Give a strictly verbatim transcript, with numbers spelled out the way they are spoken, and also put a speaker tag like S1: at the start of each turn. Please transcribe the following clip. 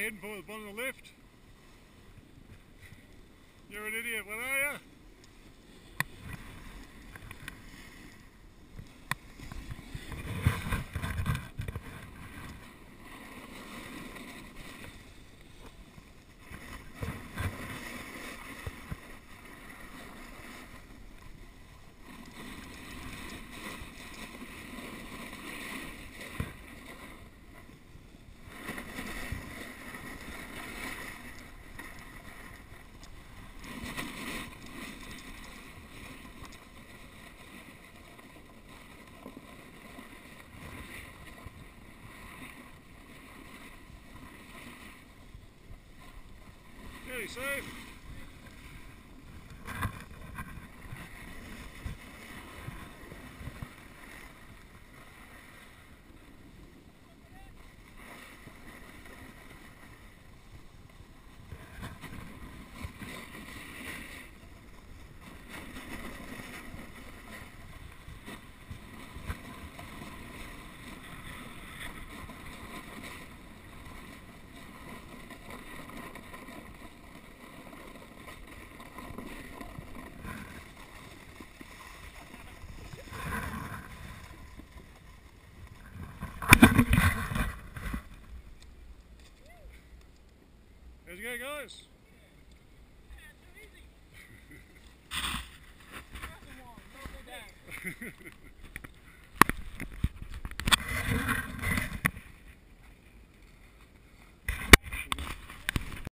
S1: heading for the one on the left. You're an idiot, what are you? Really safe. How'd you go, guys?
S2: Yeah, too easy. That's the one. Don't go down.